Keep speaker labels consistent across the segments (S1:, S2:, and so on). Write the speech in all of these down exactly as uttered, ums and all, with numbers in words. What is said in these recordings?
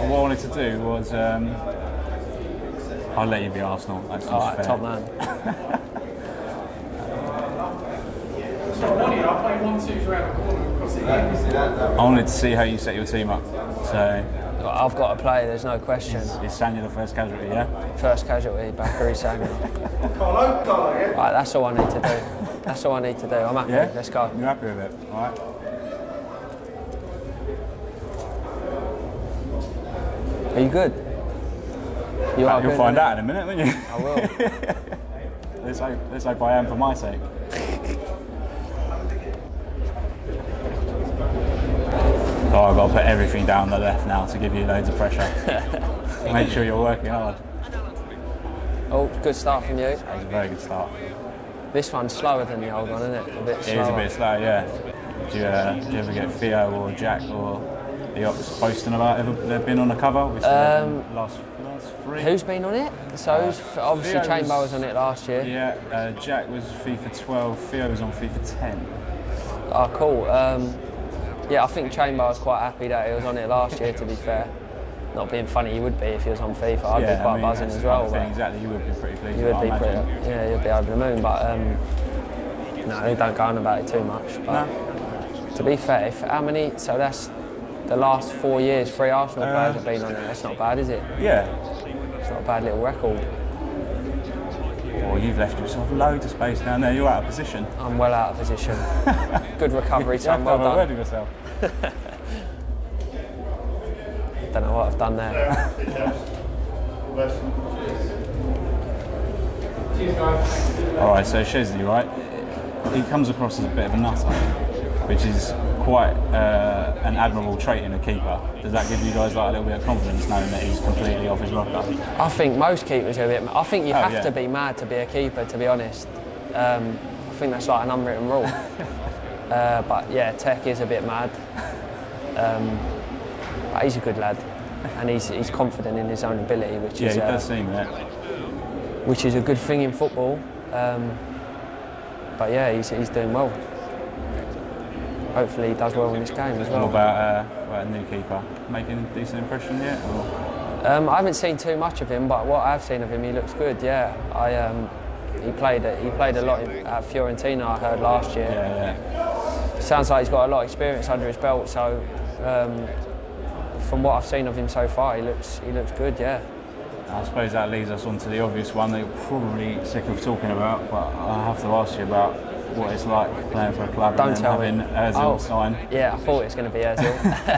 S1: what I wanted to do was, um, I'll let you be Arsenal. That's
S2: All right,
S1: fair.
S2: top man.
S1: I wanted to see how you set your team up. So
S2: I've got to play, there's no question.
S1: is, is Sanya the first casualty, yeah?
S2: First casualty, Bakary Sanya. Right, that's all I need to do. That's all I need to do. I'm happy.
S1: Yeah?
S2: Let's go.
S1: You're happy with it? All right.
S2: Are you good? You are
S1: You'll
S2: good,
S1: find
S2: innit?
S1: out in a minute, won't you?
S2: I will.
S1: let's, hope, let's hope I am for my sake. Oh, I've got to put everything down the left now to give you loads of pressure. Make sure you're working hard.
S2: Oh, good start from you.
S1: That was a very good start.
S2: This one's slower than the old one, isn't it? A bit slower.
S1: It is a bit slow, yeah. Do you, uh, do you ever get Theo or Jack or the Ops posting about ever they've been on the cover? Which um, last, last three.
S2: Who's been on it? So
S1: Uh,
S2: obviously
S1: Theo
S2: Chamber
S1: was-
S2: was on it last year.
S1: Yeah, uh, Jack was FIFA twelve, Theo was on FIFA ten.
S2: Oh, cool. Um, yeah, I think Chamber was quite happy that he was on it last year, to be fair. Not being funny, he would be if he was on FIFA. I'd
S1: yeah,
S2: be quite
S1: I mean,
S2: buzzing
S1: that's
S2: as
S1: the
S2: well.
S1: kind of thing,
S2: but
S1: exactly, you would be pretty pleased.
S2: You would
S1: I
S2: be
S1: imagine.
S2: pretty, yeah, you'd be over the moon. But um, no, they don't go on about it too much. But
S1: No.
S2: to be fair, if, how many? So that's the last four years. Three Arsenal
S1: Uh,
S2: players have been on it. That's not bad, is it?
S1: Yeah.
S2: It's not a bad little record.
S1: Well, you've left yourself loads of space down there. You're out of position.
S2: I'm well out of position. Good recovery,
S1: You
S2: son.
S1: have to
S2: Well
S1: have a word
S2: done.
S1: with yourself.
S2: Don't know what I've done there.
S1: All right, so Chesley, right? He comes across as a bit of a nutter, which is quite uh, an admirable trait in a keeper. Does that give you guys like a little bit of confidence knowing that he's completely off his rocker?
S2: I think most keepers are a bit. I think you
S1: Oh,
S2: have
S1: yeah.
S2: to be mad to be a keeper, to be honest. Um, I think that's like an unwritten rule. uh, but yeah, Tech is a bit mad. Um, but he's a good lad, and he's he's confident in his own ability, which
S1: Yeah,
S2: is
S1: he
S2: uh,
S1: does seem that.
S2: which is a good thing in football. Um, but yeah, he's he's doing well. Hopefully, he does well in this game as well.
S1: What about, uh, about a new keeper? Making a decent impression yet? Or?
S2: Um, I haven't seen too much of him, but what I've seen of him, he looks good. Yeah, I um, he played he played a lot at Fiorentina. I heard last year.
S1: Yeah, yeah.
S2: Sounds like he's got a lot of experience under his belt. So, um, from what I've seen of him so far, he looks he looks good. Yeah.
S1: I suppose that leads us on to the obvious one that you're probably sick of talking about, but I have to ask you about what it's like playing for a club
S2: Don't
S1: and then
S2: tell
S1: having
S2: me.
S1: Ozil
S2: Oh,
S1: sign.
S2: Yeah, I thought it was going to be Ozil.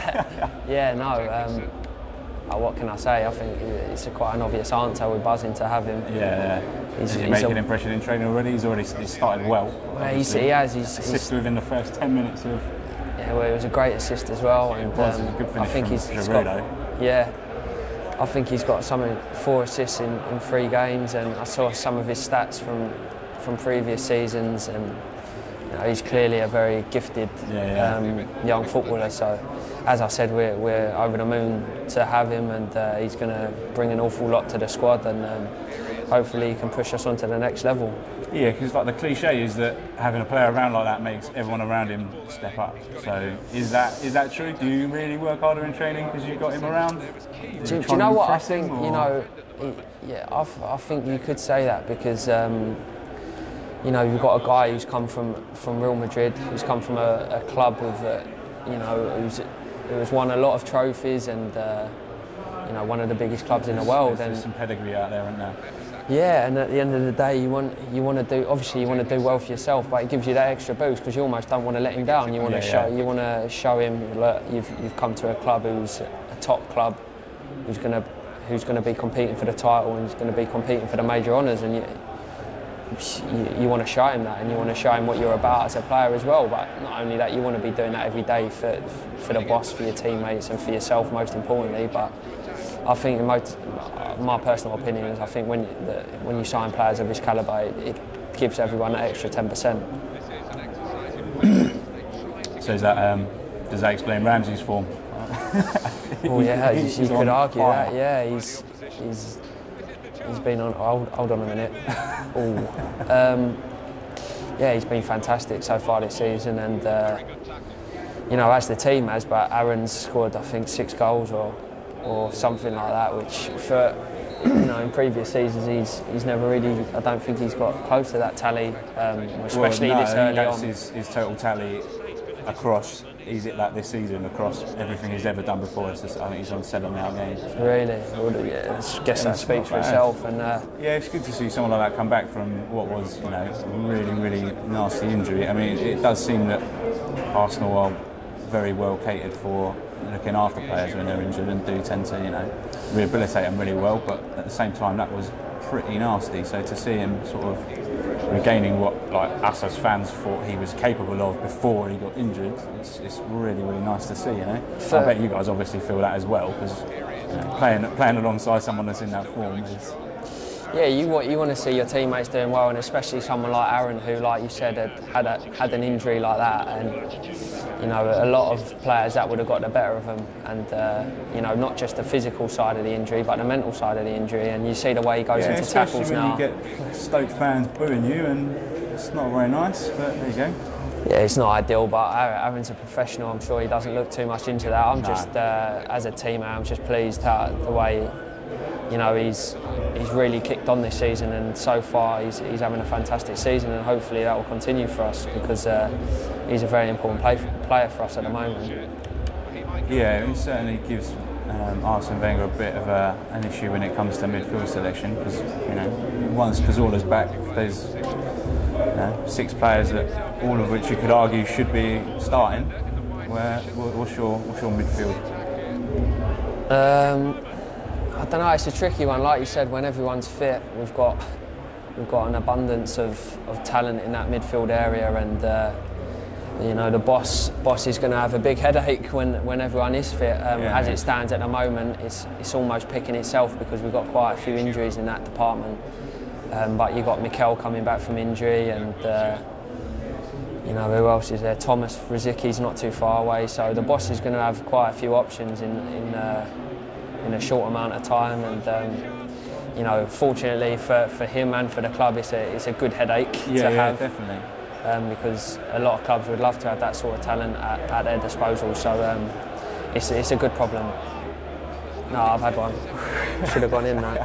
S2: yeah, no. Um, oh, what can I say? I think it's a quite an obvious answer. We're buzzing to have him.
S1: Yeah, yeah.
S2: He's,
S1: Is he
S2: he's
S1: making
S2: a,
S1: an impression in training already? He's already he's started well.
S2: well, he's,
S1: obviously.
S2: he has. He's,
S1: Assist
S2: he's,
S1: within the first ten minutes of.
S2: yeah, well, it was a great assist as well. And
S1: It was,
S2: um,
S1: it was a good
S2: I
S1: finish
S2: think
S1: from
S2: he's, he's
S1: Giroud,
S2: got,
S1: though.
S2: yeah. I think he's got something four assists in, in three games, and I saw some of his stats from from previous seasons, and you know, he's clearly a very gifted
S1: Yeah, yeah.
S2: Um, young footballer. So, as I said, we're we're over the moon to have him, and uh, he's going to bring an awful lot to the squad, and um, hopefully he can push us on to the next level.
S1: Yeah, because like the cliche is that having a player around like that makes everyone around him step up. So is that is that true? Do you really work harder in training because you've got him around?
S2: Do, do you know what I think? You know, he, yeah, I, I think you could say that because um, you know you've got a guy who's come from from Real Madrid, who's come from a, a club with uh, you know who's who has won a lot of trophies and uh, you know one of the biggest clubs in the world.
S1: There's
S2: And
S1: some pedigree out there, isn't there?
S2: yeah, and at the end of the day, you want you want to do obviously you want to do well for yourself, but it gives you that extra boost because you almost don't want to let him down. You want
S1: Yeah,
S2: to show
S1: yeah.
S2: you want to show him look, you've you've come to a club who's a top club, who's gonna who's gonna be competing for the title and who's gonna be competing for the major honours, and you you, you want to show him that, and you want to show him what you're about as a player as well. But not only that, you want to be doing that every day for for the boss, for your teammates, and for yourself most importantly. But I think, in my, my personal opinion is, I think when the, when you sign players of this calibre, it, it gives everyone that extra ten percent.
S1: So is that um, does that explain Ramsey's form?
S2: Oh yeah, you,
S1: He's
S2: you
S1: on
S2: could argue
S1: fire.
S2: that. Yeah, he's he's he's been on. Hold, hold on a minute. Oh, um, yeah, he's been fantastic so far this season, and uh, you know, as the team has. But Aaron's scored, I think, six goals or or something like that, which for you know in previous seasons he's he's never really. I don't think he's got close to that tally, um, especially
S1: well, no,
S2: this
S1: I think
S2: early
S1: that's
S2: on.
S1: His, his total tally across. He's hit that this season across everything he's ever done before. It's just, I think he's on seven now games.
S2: Really, well, yeah, I guess that speaks for itself. And uh,
S1: yeah, it's good to see someone like that come back from what was, you know, a really, really nasty injury. I mean, it does seem that Arsenal are very well catered for looking after players when they're injured and do tend to, you know, rehabilitate them really well. But at the same time, that was pretty nasty. So to see him sort of regaining what like us as fans thought he was capable of before he got injured, it's, it's really, really nice to see. You know, so, I bet you guys obviously feel that as well, because you know, playing playing alongside someone that's in that form is.
S2: Yeah, you want you want to see your teammates doing well, and especially someone like Aaron, who, like you said, had had, a, had an injury like that, and you know a lot of players that would have got the better of them, and uh, you know not just the physical side of the injury, but the mental side of the injury, and you see the way he goes
S1: yeah,
S2: into tackles
S1: when
S2: now.
S1: You get Stoke fans booing you, and it's not very nice, but there you go.
S2: Yeah, it's not ideal, but Aaron's a professional. I'm sure he doesn't look too much into that. I'm no. just, uh, as a teammate, I'm just pleased how the way, you know, he's he's really kicked on this season, and so far he's he's having a fantastic season, and hopefully that will continue for us, because uh, he's a very important play, player for us at the moment.
S1: Yeah, he certainly gives um, Arsene Wenger a bit of a, an issue when it comes to midfield selection, because you know once Cazorla's back, there's you know, six players that all of which you could argue should be starting. Where what's your what's your midfield?
S2: Um, I don't know. It's a tricky one. Like you said, when everyone's fit, we've got we've got an abundance of, of talent in that midfield area, and uh, you know the boss boss is going to have a big headache when, when everyone is fit. Um,
S1: yeah,
S2: as
S1: yeah.
S2: it stands at the moment, it's it's almost picking itself, because we've got quite a few injuries in that department. Um, but you've got Mikel coming back from injury, and uh, you know who else is there? Thomas Rosický's not too far away, so the boss is going to have quite a few options in in. Uh, in a short amount of time, and um, you know, fortunately for, for him and for the club, it's a it's a good headache
S1: yeah,
S2: to
S1: yeah,
S2: have,
S1: definitely.
S2: Um, because a lot of clubs would love to have that sort of talent at, at their disposal. So um, it's it's a good problem. No, I've had one. Should have gone in now.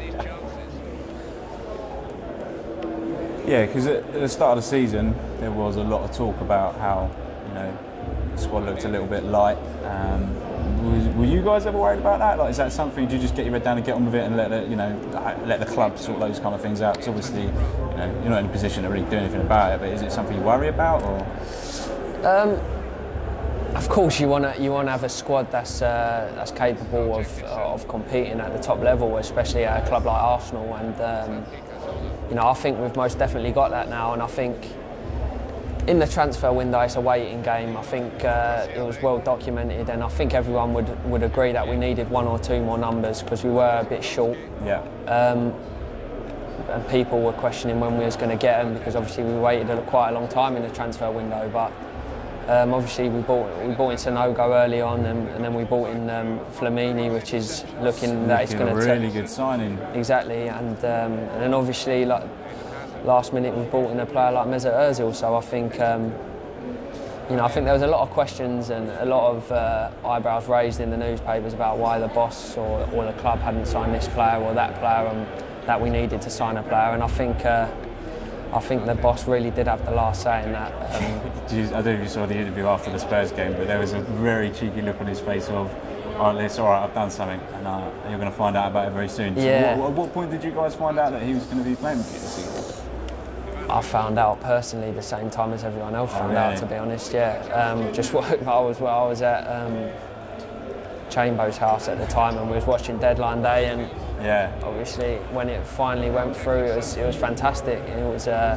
S1: Yeah, because at the start of the season there was a lot of talk about how you know the squad looked a little bit light. Um, Was, were you guys ever worried about that? Like, is that something? Do you just get your head down and get on with it, and let the, you know let the club sort those kind of things out? Because obviously, you know, you're not in a position to really do anything about it. But is it something you worry about, or? Um,
S2: of course, you want to you want to have a squad that's uh, that's capable of of competing at the top level, especially at a club like Arsenal. And um, you know, I think we've most definitely got that now, and I think. In the transfer window, it's a waiting game. I think uh, it was well documented, and I think everyone would would agree that we needed one or two more numbers, because we were a bit short.
S1: Yeah.
S2: Um, and people were questioning when we was going to get them, because obviously we waited a, quite a long time in the transfer window. But um, obviously we bought we bought in Sanogo early on, and, and then we bought in um, Flamini, which is looking that it's going to
S1: a really good signing.
S2: Exactly, and um, and then obviously like. Last minute we've brought in a player like Mesut Ozil, so I think um, you know I think there was a lot of questions and a lot of uh, eyebrows raised in the newspapers about why the boss or, or the club hadn't signed this player or that player, and that we needed to sign a player. And I think uh, I think the boss really did have the last say in that. Um,
S1: I don't know if you saw the interview after the Spurs game, but there was a very cheeky look on his face of, oh, it's all right, I've done something, and uh, you're going to find out about it very soon. So
S2: yeah.
S1: what, at what point did you guys find out that he was going to be playing with you this season?
S2: I found out personally the same time as everyone else found
S1: oh, really?
S2: out, to be honest. Yeah, um, just what I was well, I was at um, Chambo's house at the time, and we was watching Deadline Day, and
S1: yeah,
S2: obviously when it finally went through, it was it was fantastic. It was a,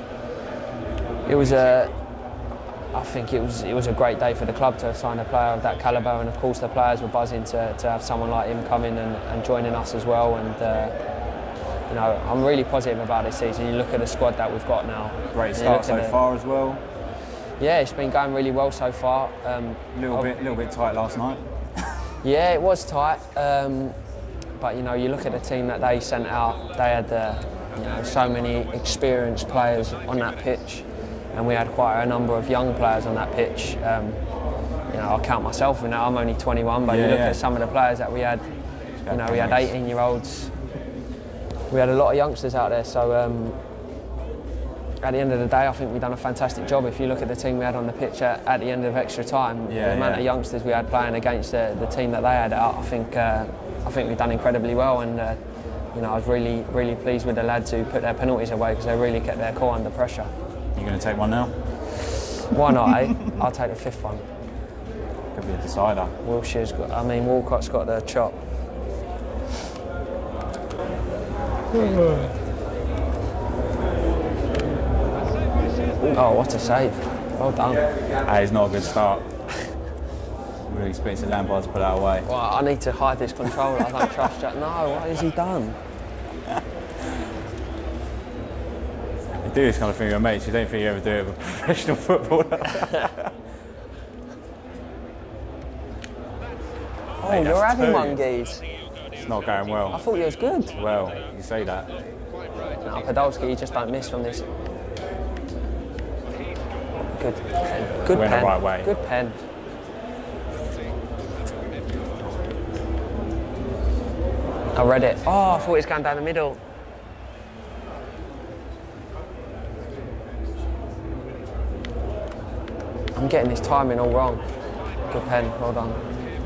S2: it was a, I think it was it was a great day for the club to have signed a player of that calibre, and of course the players were buzzing to to have someone like him come in and, and joining us as well. And uh, you know, I'm really positive about this season. You look at the squad that we've got now.
S1: Great start so far as well.
S2: Yeah, it's been going really well so far. A um,
S1: little bit, little bit tight last night.
S2: Yeah, it was tight. Um, but you know, you look at the team that they sent out. They had, uh, you know, so many experienced players on that pitch, and we had quite a number of young players on that pitch. Um, you know, I'll count myself in that. I'm only twenty-one, but
S1: yeah,
S2: you look
S1: yeah.
S2: at some of the players that we had You know, we had eighteen-year-olds. We had a lot of youngsters out there, so um, at the end of the day, I think we've done a fantastic job. If you look at the team we had on the pitch at, at the end of extra time,
S1: yeah,
S2: the amount
S1: yeah.
S2: of youngsters we had playing against the, the team that they had out, I think uh, I think we've done incredibly well. And uh, you know, I was really really pleased with the lads who put their penalties away because they really kept their cool under pressure.
S1: You going to take one now?
S2: Why not, eh? I'll take the fifth one.
S1: Could be a decider.
S2: Wilshire's got, I mean, Walcott's got the chop. Oh, what a save. Well done.
S1: That is not a good start. Really expected Lampard to put that away.
S2: Well, I need to hide this controller. I don't trust Jack. No, what has he done?
S1: You do this kind of thing with your mates, you don't think you ever do it with a professional footballer.
S2: Oh,
S1: Mate,
S2: you're having
S1: two.
S2: one, Geese.
S1: It's not going well.
S2: I thought you was good.
S1: Well, you say that.
S2: No, Podolski, you just don't miss from this. Good pen. Good
S1: Went
S2: pen.
S1: the right way.
S2: Good pen. I read it. Oh, I thought it was going down the middle. I'm getting this timing all wrong. Good pen, well done.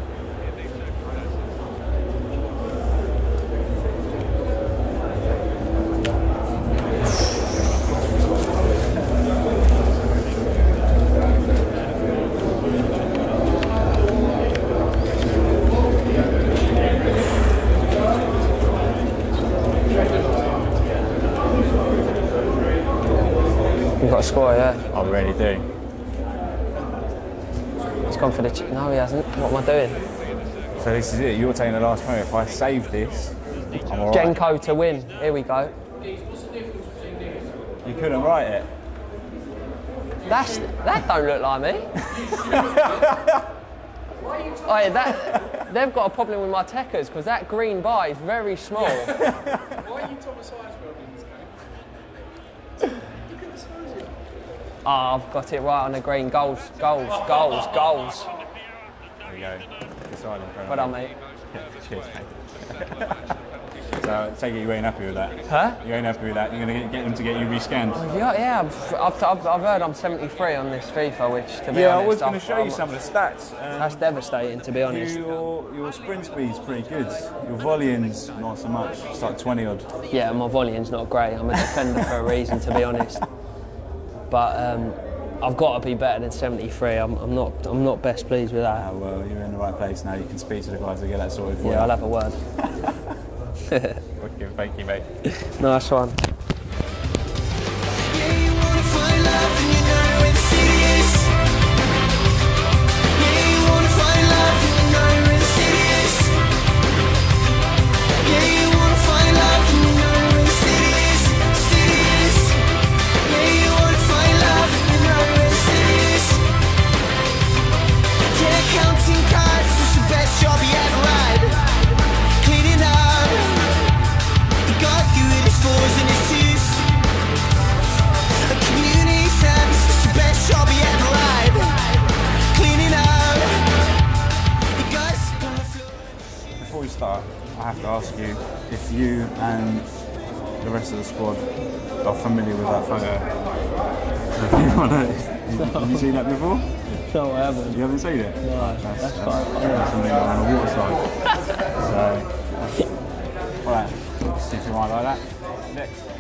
S2: You've got a score, yeah?
S1: I really do.
S2: He's gone for the... Ch no, he hasn't. What am I doing?
S1: So this is it, you're taking the last moment. If I save this, I'm all right.
S2: Genko to win. Here we go.
S1: You couldn't write it.
S2: That's... That don't look like me. Oi, that... They've got a problem with my techers because that green bar is very small.
S3: Why are you Thomas Highsworth in this game? Look at the size of it.
S2: Oh, I've got it right on the green. Goals, goals, goals, goals.
S1: There you go. Deciding for
S2: Well done, mate.
S1: Cheers, mate. So, take it you ain't happy with that?
S2: Huh?
S1: You ain't happy with that? You're going to get them to get you rescanned?
S2: Yeah, yeah. I've, I've, I've, I've heard I'm seventy-three on this FIFA, which, to be
S1: Yeah,
S2: honest...
S1: I was going to
S2: I've-
S1: show you
S2: I'm-
S1: some of the stats. Um,
S2: That's devastating, to be honest.
S1: Your, your sprint speed's pretty good. Your volume's not so much. It's like twenty odd.
S2: Yeah, my volume's not great. I'm a defender for a reason, to be honest. But um, I've got to be better than seventy-three. I'm, I'm not. I'm not best pleased with that.
S1: Oh, well, you're in the right place now. You can speak to the guys to get that sorted for you.
S2: Yeah, I'll have a word.
S1: Okay, thank you, mate.
S2: Nice one.
S1: Before we start, I have to ask you if you and the rest of the squad are familiar with that photo. Have you, wanna, have you seen that before?
S2: No, I haven't.
S1: You haven't seen it?
S2: No,
S1: That's,
S2: that's
S1: that's,
S2: fine.
S1: that's something on a water slide. So, alright, see if you might like that. Next.